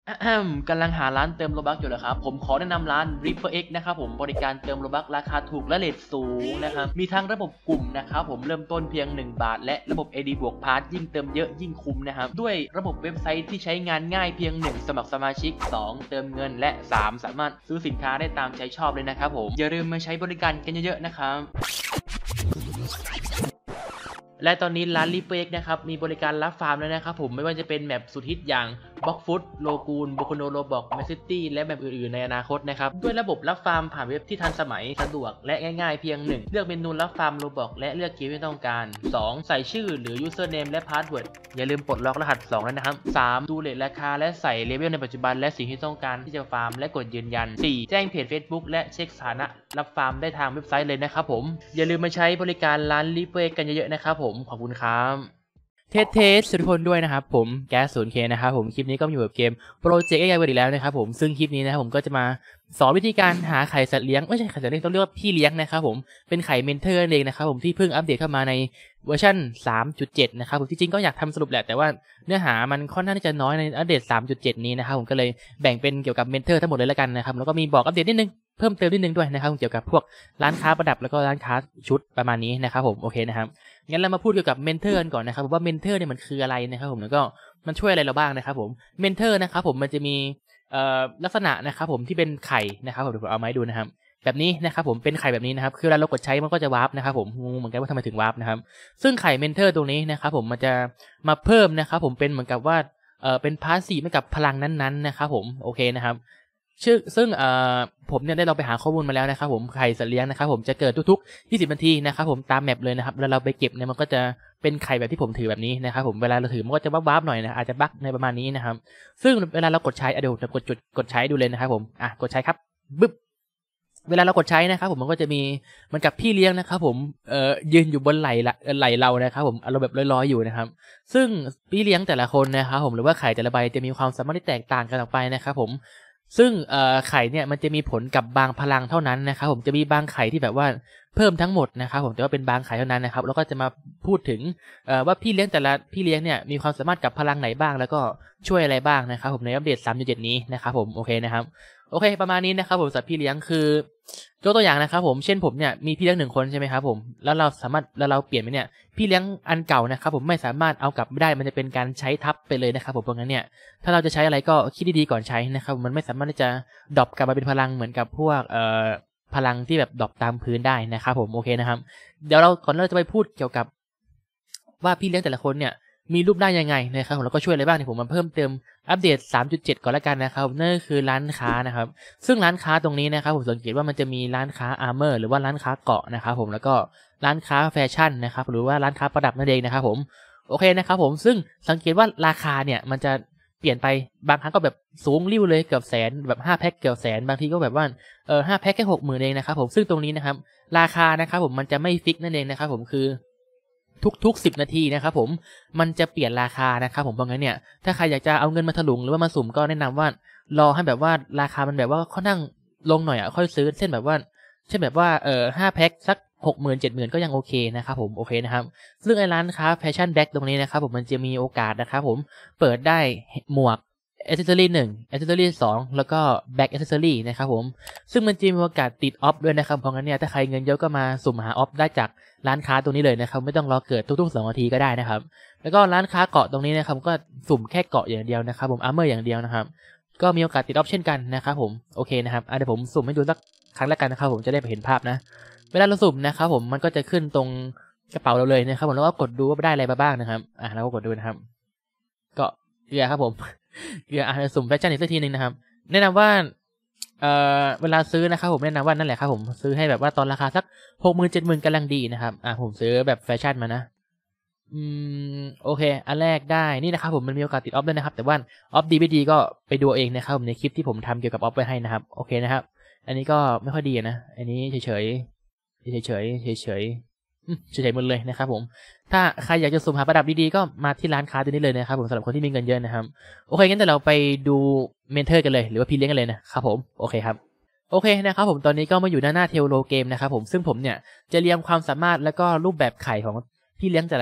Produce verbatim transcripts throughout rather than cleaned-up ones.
กำลังหาร้านเติมโลบักอยู่เหรอครับผมขอแนะนำร้าน Ripper X นะครับผมบริการเติมโลบักราคาถูกและเรทสูงนะครับมีทั้งระบบกลุ่มนะครับผมเริ่มต้นเพียงหนึ่งบาทและระบบ เอ ดี บวกพาร์ทยิ่งเติมเยอะยิ่งคุ้มนะครับด้วยระบบเว็บไซต์ที่ใช้งานง่ายเพียงหนึ่งสมัครสมาชิกสองเติมเงินและสามสามารถซื้อสินค้าได้ตามใจชอบเลยนะครับผมอย่าลืมมาใช้บริการกันเยอะๆนะครับและตอนนี้ร้าน Ripper X นะครับมีบริการรับฟาร์มแล้วนะครับผมไม่ว่าจะเป็นแมปสุดฮิตอย่างบล็อกฟุตโลกูนโบโคโนโรบอกแมสซิตี้และแบบอื่นๆในอนาคตนะครับด้วยระบบรับฟาร์มผ่านเว็บที่ทันสมัยสะดวกและง่ายๆเพียงหนึ่งเลือกเมนูรับฟาร์มโลบอกและเลือกเกมที่ต้องการสองใส่ชื่อหรือ username และ password อย่าลืมปลดล็อกรหัสสองแล้วนะครับสามดูเรทราคาและใส่เลเวลในปัจจุบันและสิ่งที่ต้องการที่จะฟาร์มและกดยืนยันสี่แจ้งเพจ Facebook และเช็คสถานะรับฟาร์มได้ทางเว็บไซต์เลยนะครับผมอย่าลืมมาใช้บริการร้าน Ripper X กันเยอะๆนะครับผมขอบคุณครับเทสเทสทุกคนด้วยนะครับผมแก๊ส ศูนย์ เค นะครับผมคลิปนี้ก็อยู่กับเกมโปรเจกต์ เอ ไอ อีกแล้วนะครับผมซึ่งคลิปนี้นะครับผมก็จะมาสอนวิธีการหาไข่สัตว์เลี้ยงไม่ใช่ไข่สัตว์เลี้ยงต้องเรียกว่าพี่เลี้ยงนะครับผมเป็นไข่เมนเทอร์นั่นเองนะครับผมที่เพิ่งอัปเดตเข้ามาในเวอร์ชัน สามจุดเจ็ด นะครับผมจริงๆก็อยากทำสรุปแหละแต่ว่าเนื้อหามันค่อนข้างที่จะน้อยในอัปเดต สามจุดเจ็ด นี้นะครับผมก็เลยแบ่งเป็นเกี่ยวกับเมนเทอร์ทั้งหมดเลยแล้วกันนะครับแล้วก็มีบอกอัปเดตนิดนึงเพิ่มเติมนิดนึงด้วยนะครับเกี่ยวกับพวกร้านค้าประดับแล้วก็ร้านค้าชุดประมาณนี้นะครับผมโอเคนะครับงั้นเรามาพูดเกี่ยวกับเมนเทอร์กันก่อนนะครับว่าเมนเทอร์เนี่ยมันคืออะไรนะครับผมแล้วก็มันช่วยอะไรเราบ้างนะครับผมเมนเทอร์นะครับผมมันจะมีเอ่อลักษณะนะครับผมที่เป็นไข่นะครับผมเดี๋ยวผมเอามาให้ดูนะครับแบบนี้นะครับผมเป็นไข่แบบนี้นะครับคือเวลาเรากดใช้มันก็จะวาร์ปนะครับผมงงเหมือนกันว่าทำไมถึงวาร์ปนะครับซึ่งไข่เมนเทอร์ตรงนี้นะครับผมมันจะมาเพิ่มนะครับผมเป็นเหมือนกับว่าเอ่อเป็นพาสซีฟให้กับพลังนั้นๆนะครับผมโอเคนะครับชื่อซึ่งเอ่อผมเนี่ยได้ลองไปหาข้อมูลมาแล้วนะครับผมไข่สัตว์เลี้ยงนะครับผมจะเกิดทุกๆยี่สิบนาทีนะครับผมตามแมปเลยนะครับแล้วเราไปเก็บเนี่ยมันก็จะเป็นไข่แบบที่ผมถือแบบนี้นะครับผมเวลาเราถือมันก็จะวับๆหน่อยนะอาจจะบั๊กในประมาณนี้นะครับซึ่งเวลาเรากดใช้อ่ะเดี๋ยวจะกดจุดกดใช้ดูเลยนะครับผมอ่ะกดใช้ครับบึ๊บเวลาเรากดใช้นะครับผมมันก็จะมีเหมือนกับพี่เลี้ยงนะครับผมเอ่อยืนอยู่บนไหล่ละไหล่เรานะครับผมอารมณ์แบบลอยๆอยู่นะครับซึ่งพี่เลี้ยงแต่ละคนนะครับผมหรือว่าไข่แต่ละใบจะมีความสามารถที่แตกต่างกันออกไปนะครับผมซึ่งเอ่อไข่เนี่ยมันจะมีผลกับบางพลังเท่านั้นนะครับผมจะมีบางไข่ที่แบบว่าเพิ่มทั้งหมดนะครับผมแต่ว่าเป็นบางไข่เท่านั้นนะครับแล้วก็จะมาพูดถึงเอ่อว่าพี่เลี้ยงแต่ละพี่เลี้ยงเนี่ยมีความสามารถกับพลังไหนบ้างแล้วก็ช่วยอะไรบ้างนะครับผมในอัปเดต สามจุดเจ็ด นี้นะครับผมโอเคนะครับโอเคประมาณนี้นะครับผมสัตว์พี่เลี้ยงคือยกตัวอย่างนะครับผมเช่นผมเนี่ยมีพี่เลี้ยงหนึ่งคนใช่ไหมครับผมแล้วเราสามารถแล้วเราเปลี่ยนไปเนี่ยพี่เลี้ยงอันเก่านะครับผมไม่สามารถเอากลับไม่ได้มันจะเป็นการใช้ทับไปเลยนะครับผมเพราะงั้นเนี่ยถ้าเราจะใช้อะไรก็คิดดีๆก่อนใช้นะครับมันไม่สามารถที่จะดรอปกลับมาเป็นพลังเหมือนกับพวกเอ่อพลังที่แบบดรอปตามพื้นได้นะครับผมโอเคนะครับเดี๋ยวเราก่อนเราจะไปพูดเกี่ยวกับว่าพี่เลี้ยงแต่ละคนเนี่ยมีรูปได้ยังไงนะครับแล้วก็ช่วยอะไรบ้างเนี่ยผมมาเพิ่มเติมอัปเดต สามจุดเจ็ด ก่อนละกันนะครับนั่นก็คือร้านค้านะครับซึ่งร้านค้าตรงนี้นะครับผมสังเกตว่ามันจะมีร้านค้าอาร์เมอร์หรือว่าร้านค้าเกาะนะครับผมแล้วก็ร้านค้าแฟชั่นนะครับหรือว่าร้านค้าประดับนั่นเองนะครับผมโอเคนะครับผมซึ่งสังเกตว่าราคาเนี่ยมันจะเปลี่ยนไปบางครั้งก็แบบสูงริ้วเลยเกือบแสนแบบห้าแพ็คเกือบแสนบางทีก็แบบว่าเออห้าแพ็คแค่หกหมื่นเองนะครับผมซึ่งตรงนี้นะครับราคานะครับผมมันจะไม่ฟิกนั่นเองนะครับผมคือทุกๆสิบนาทีนะครับผมมันจะเปลี่ยนราคานะครับผมเพราะงั้นเนี่ยถ้าใครอยากจะเอาเงินมาถลุงหรือว่ามาสุ่มก็แนะนำว่ารอให้แบบว่าราคามันแบบว่าค่อนข้างลงหน่อยอ่ะค่อยซื้อเช่นแบบว่าเช่นแบบว่าเอ่อห้าแพ็คสักหกหมื่นเจ็ดหมื่นก็ยังโอเคนะครับผมโอเคนะครับซึ่งไอ้ร้านค้าแฟชั่นแบ็คตรงนี้นะครับผมมันจะมีโอกาสนะครับผมเปิดได้หมวกแอคเซสซอรี่หนึ่งแอคเซสซอรี่สองแล้วก็แบ็คแอคเซสซอรี่นะครับผมซึ่งมันจะมีโอกาสติดออฟด้วยนะครับเพราะงั้นเนี่ยถ้าใครเงินเยอะก็มาสุ่มหาออฟได้จากร้านค้าตรงนี้เลยนะครับไม่ต้องรอเกิดทุกๆสองนาทีก็ได้นะครับแล้วก็ร้านค้าเกาะตรงนี้นะครับก็สุ่มแค่เกาะอย่างเดียวนะครับผมอาร์เมอร์อย่างเดียวนะครับก็มีโอกาสติดออฟเช่นกันนะครับผมโอเคนะครับเดี๋ยวผมสุ่มให้ดูสักครั้งแล้วกันนะครับผมจะได้เห็นภาพนะเวลาเราสุ่มนะครับผมมันก็จะขึ้นตรงกระเป๋าเราเลยนะครับผมแล้วก็กดดูว่าได้อะไรมาบ้างนะครับอ่ะเราก็กดดูนะครับก็เกลือครับผมเกลืออ่ะสุ่มแฟชั่นอีกสักทีนึงนะครับแนะนำว่าเอ่อเวลาซื้อนะครับผมแนะนำว่านั่นแหละครับผมซื้อให้แบบว่าตอนราคาสักหกหมื่นเจ็ดหมื่นกำลังดีนะครับอ่ะผมซื้อแบบแฟชั่นมานะอืมโอเคอันแรกได้นี่นะครับผมมันมีโอกาสติดออฟด้วยนะครับแต่ว่าออฟดีไม่ดีก็ไปดูเองนะครับผมในคลิปที่ผมทำเกี่ยวกับออฟไว้ให้นะครับโอเคนะครับอันนี้ก็ไม่ค่อยดีนะอันนี้เฉยเฉยเฉยเฉยเฉยเฉยเฉยเฉยหมดเลยนะครับผมถ้าใครอยากจะสุ่มหาประดับดีๆก็มาที่ร้านค้าตัวนี้เลยนะครับผมสำหรับคนที่มีเงินเยอะนะครับโอเคงั้นแต่เราไปดูเมนเทอร์กันเลยหรือว่าพี่เลี้ยงกันเลยนะครับผมโอเคครับโอเคนะครับผมตอนนี้ก็มาอยู่ด้านหน้าเทลโลเกมนะครับผมซึ่งผมเนี่ยจะเรียงความสามารถแล้วก็รูปแบบไข่ของพี่เลี้ยงแต่ละ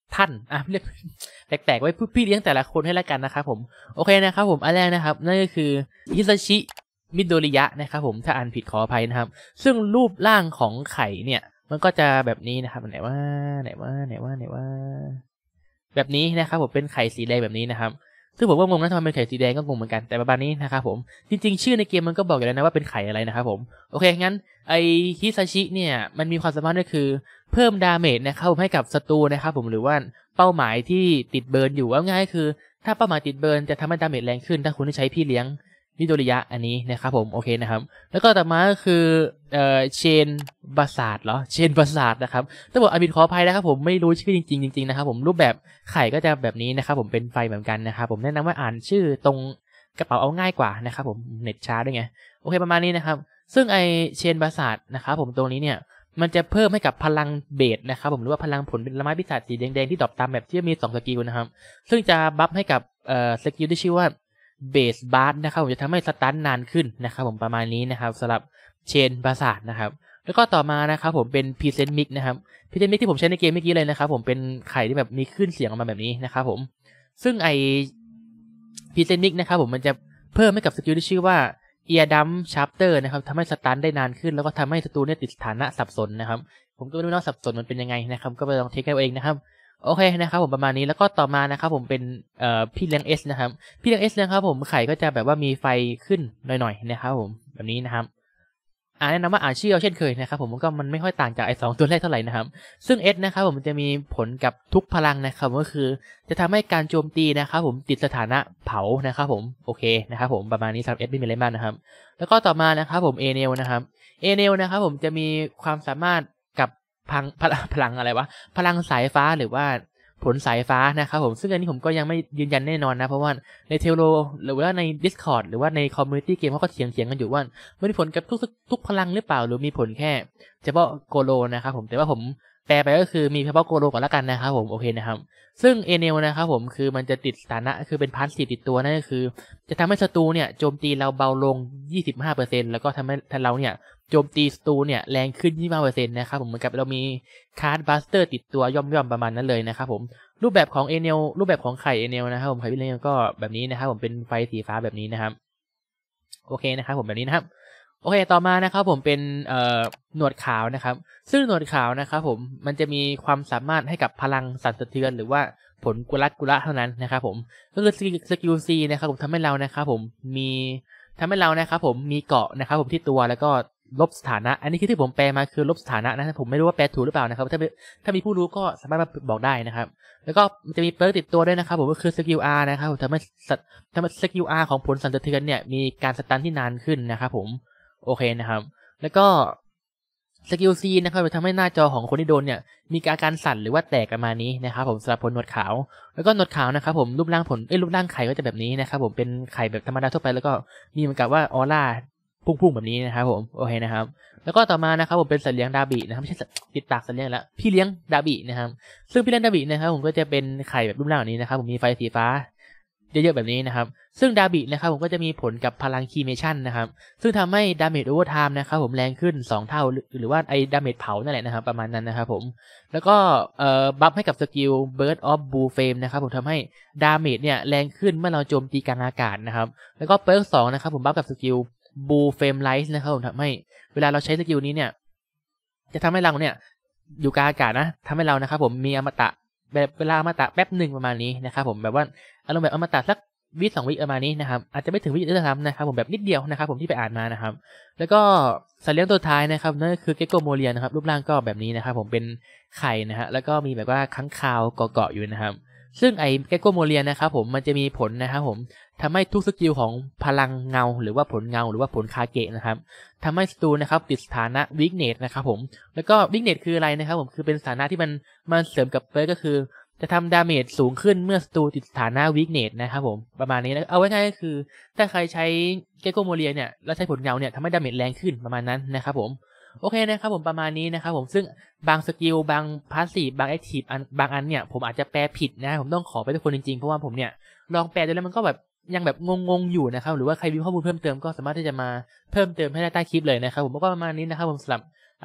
ท่านอ่ะเรียกแปลกๆไว้พี่เลี้ยงแต่ละคนให้แล้วกันนะครับผมโอเคนะครับผมอันแรกนะครับนั่นก็คือฮิซาชิมิโดริยะนะครับผมถ้าอ่านผิดขออภัยนะครับซึ่งรูปร่างของไข่เนี่ยมันก็จะแบบนี้นะครับไหนว่าไหนว่าไหนว่าไหนว่าแบบนี้นะครับผมเป็นไข่สีแดงแบบนี้นะครับซึ่งผมก็งงนะทำไมเป็นไข่สีแดงก็งงเหมือนกันแต่ประมาณนี้นะครับผมจริงๆชื่อในเกมมันก็บอกอยู่แล้วนะว่าเป็นไข่อะไรนะครับผมโอเคงั้นไอฮิซาชิเนี่ยมันมีความสามารถก็คือเพิ่มดาเมจนะครับให้กับศัตรูนะครับผมหรือว่าเป้าหมายที่ติดเบิร์นอยู่ว่าง่ายคือถ้าเป้าหมายติดเบิร์นจะทำให้ดาเมจแรงขึ้นถ้าคุณได้ใช้พี่เลี้ยงมิโดริยะอันนี้นะครับผมโอเคนะครับแล้วก็ต่อมาก็คือเอ่อเชนบาซาร์ดเหรอเชนบาซาร์ดนะครับต้องบอกอภิขออภัยนะครับผมไม่รู้ชื่อจริงๆจริงๆนะครับผมรูปแบบไข่ก็จะแบบนี้นะครับผมเป็นไฟเหมือนกันนะครับผมแนะนำว่าอ่านชื่อตรงกระเป๋าเอาง่ายกว่านะครับผมเน็ตช้าด้วยไงโอเคประมาณนี้นะครับซึ่งไอเชนบาซาร์ดนะครับผมตรงนี้เนี่ยมันจะเพิ่มให้กับพลังเบสนะครับผมหรือว่าพลังผลเป็นละไม้พิศาจสีแดงๆที่ดรอปตามแบบที่มีสองสกิลนะครับซึ่งจะบัฟให้กับเอ่อสกิลที่ชื่อว่าเบสบาร์นะครับผมจะทำให้สตันนานขึ้นนะครับผมประมาณนี้นะครับสำหรับเชนบาซาร์ดนะครับแล้วก็ต่อมานะครับผมเป็นพรีเซนต์มิกนะครับพรีเซนต์มิกที่ผมใช้ในเกมเมื่อกี้เลยนะครับผมเป็นไข่ที่แบบมีขึ้นเสียงออกมาแบบนี้นะครับผมซึ่งไอพรีเซนต์มิกนะครับผมมันจะเพิ่มให้กับสกิลที่ชื่อว่าเอียดัมชาร์ปเตอร์นะครับทำให้สตันได้นานขึ้นแล้วก็ทำให้ศัตรูเนี่ยติดสถานะสับสนนะครับผมก็ไม่รู้ว่าสับสนมันเป็นยังไงนะครับก็ไปลองเทคเอาเองนะครับโอเคนะครับผมประมาณนี้แล้วก็ต่อมานะครับผมเป็นเอ่อพี่เลี้ยง S นะครับพี่เลี้ยง S นะครับผมไข่ก็จะแบบว่ามีไฟขึ้นหน่อยๆนะครับผมแบบนี้นะครับอ่าแนะนำว่าอ่านชื่อเอาเช่นเคยนะครับผมก็มันไม่ค่อยต่างจากไอ้สองตัวแรกเท่าไหร่นะครับซึ่ง S นะครับผมมันจะมีผลกับทุกพลังนะครับก็คือจะทำให้การโจมตีนะครับผมติดสถานะเผานะครับผมโอเคนะครับผมประมาณนี้สำหรับ S ไม่มีอะไรมากนะครับแล้วก็ต่อมานะครับผม เอ เนล นะครับ เอ เนล นะครับผมจะมีความสามารถกับพลังพลังอะไรวะพลังสายฟ้าหรือว่าผลสายฟ้านะครับผมซึ่งอันนี้ผมก็ยังไม่ยืนยันแน่นอนนะเพราะว่าในเทโลหรือว่าใน Discord หรือว่าในคอมมูนิตี้เกมเขาก็เถียงเถียงกันอยู่ว่ามันมีผลกับทุกทุกพลังหรือเปล่าหรือมีผลแค่เฉพาะโกโลนะครับผมแต่ว่าผมแปลไปก็คือมีเฉพาะโกโลก่อนละกันนะครับผมโอเคนะครับซึ่งเอเนลนะครับผมคือมันจะติดสถานะคือเป็นพาสซีฟติดตัวนั่นก็คือจะทำให้ศัตรูเนี่ยโจมตีเราเบาลง ยี่สิบห้าเปอร์เซ็นต์ แล้วก็ทำให้เราเนี่ยโจมตีศัตรูเนี่ยแรงขึ้น ยี่สิบห้าเปอร์เซ็นต์ นะครับผมเหมือนกับเรามีคาร์ดบัสเตอร์ติดตัวย่อมๆประมาณนั้นเลยนะครับผมรูปแบบของเอเนลรูปแบบของไข่เอเนลนะครับผมไข่พิเรนก็แบบนี้นะครับผมเป็นไฟสีฟ้าแบบนี้นะครับโอเคนะครับผมแบบนี้นะครับโอเคต่อมานะครับผมเป็นเอ่อหนวดขาวนะครับซึ่งหนวดขาวนะครับผมมันจะมีความสามารถให้กับพลังสั่นสะเทือนหรือว่าผลกุลักกุละเท่านั้นนะครับผมก็คือสกิลซีนะครับผมทำให้เรานะครับผมมีทำให้เรานะครับผมมีเกาะนะครับผมที่ตัวแล้วก็ลบสถานะอันนี้คือที่ผมแปลมาคือลบสถานะนะผมไม่รู้ว่าแปลถูกหรือเปล่านะครับถ้าถ้ามีผู้รู้ก็สามารถมาบอกได้นะครับแล้วก็มันจะมีเปิร์กติดตัวด้วยนะครับผมก็คือสกิล R นะครับผมทำให้ทำให้สกิล R ของผลสั่นสะเทือนเนี่ยมีการสตันที่นานขึ้นนะครับผมโอเคนะครับแล้วก็สกิล C นะครับทำให้หน้าจอของคนที่โดนเนี่ยมีอาการสั่นหรือว่าแตกประมาณนี้นะครับผมสำหรับผลหนวดขาวแล้วก็หนวดขาวนะครับผมรูปร่างผลเอ้ยรูปร่างไข่ก็จะแบบนี้นะครับผมเป็นไข่แบบธรรมดาทั่วไปแล้วก็มีเหมือนกับว่าออร่าพุ่งๆแบบนี้นะครับผมโอเคนะครับแล้วก็ต่อมานะครับผมเป็นสัตว์เลี้ยงดาบินะครับไม่ใช่ติดปากสัตว์เลี้ยงแล้วพี่เลี้ยงดาบินะครับซึ่งพี่เลี้ยงดาบินะครับผมก็จะเป็นไข่แบบรูปร่างแบบนี้นะครับผมมีไฟสีฟ้าเยอะๆแบบนี้นะครับซึ่งดาบินะครับผมก็จะมีผลกับพลังคีเมชั่นนะครับซึ่งทำให้ดาเมจโอเวอร์ไทม์นะครับผมแรงขึ้นสองเท่าหรือว่าไอ้ดาเมจเผานั่นแหละนะครับประมาณนั้นนะครับผมแล้วก็เอ่อบัฟให้กับสกิล Burst of Blue Flame นะครับผมทำให้ดาเมจเนี่ยแรงขึ้นเมื่อเราโจมตีกลางอากาศนะครับแล้วก็เปิร์กสองนะครับผมบัฟกับสกิล Blue Flame Light นะครับผมทำให้เวลาเราใช้สกิลนี้เนี่ยจะทำให้เราเนี่ยอยู่กลางอากาศนะทำให้เรานะครับผมมีอมตะแบบเวลาอมตะแป๊บหนึ่งประมาณนี้นะครับผมแบบว่าอารมณ์แบบอมตะสักวิสองวิประมาณนี้นะครับอาจจะไม่ถึงวิด้วยซ้ำนะครับผมแบบนิดเดียวนะครับผมที่ไปอ่านมานะครับแล้วก็สัตว์เลี้ยงตัวท้ายนะครับนั่นก็คือเกโกโมเลียนะครับรูปร่างก็แบบนี้นะครับผมเป็นไข่นะฮะแล้วก็มีแบบว่าค้างคาวเกาะๆอยู่นะครับซึ่งไอ้เกโกโมเลียนะครับผมมันจะมีผลนะครับผมทำให้ทุกสกิลของพลังเงาหรือว่าผลเงาหรือว่าผลคาเกะนะครับทำให้ศัตรูนะครับติดสถานะวิกเนตนะครับผมแล้วก็วิกเนตคืออะไรนะครับผมคือเป็นสถานะที่มันมันเสริมกับเปิร์กก็คือจะทำดาเมจสูงขึ้นเมื่อศัตรูติดสถานะวิกเนตนะครับผมประมาณนี้นะเอาไว้ง่ายก็คือถ้าใครใช้เกโกโมเลียเนี่ยแล้วใช้ผลเงาเนี่ยทำให้ดาเมจแรงขึ้นประมาณนั้นนะครับผมโอเคนะครับผมประมาณนี้นะครับผมซึ่งบางสกิลบางพาสซีฟบางแอคทีฟอันบางอันเนี่ยผมอาจจะแปลผิดนะผมต้องขอไปทุกคนจริงๆเพราะว่าผมเนี่ยลองแปลดูแล้วมันก็แบบยังแบบงงๆอยู่นะครับหรือว่าใครมีข้อมูลเพิ่มเติมก็สามารถที่จะมาเพิ่มเติมให้ได้ใต้คลิปเลยนะครับผมก็ประมาณนี้นะครับผมสำหรับอัปเดต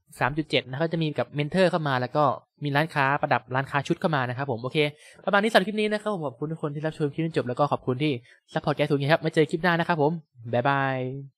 สามจุดเจ็ด นะครับจะมีกับเมนเทอร์เข้ามาแล้วก็มีร้านค้าประดับร้านค้าชุดเข้ามานะครับผมโอเคประมาณนี้สำหรับคลิปนี้นะครับผมขอบคุณทุกคนที่รับชมคลิปจนจบแล้วก็ขอบคุณที่ซัพพอร์ตแกสูงครับมาเจอคลิปหน้านะครับผมบ๊ายบาย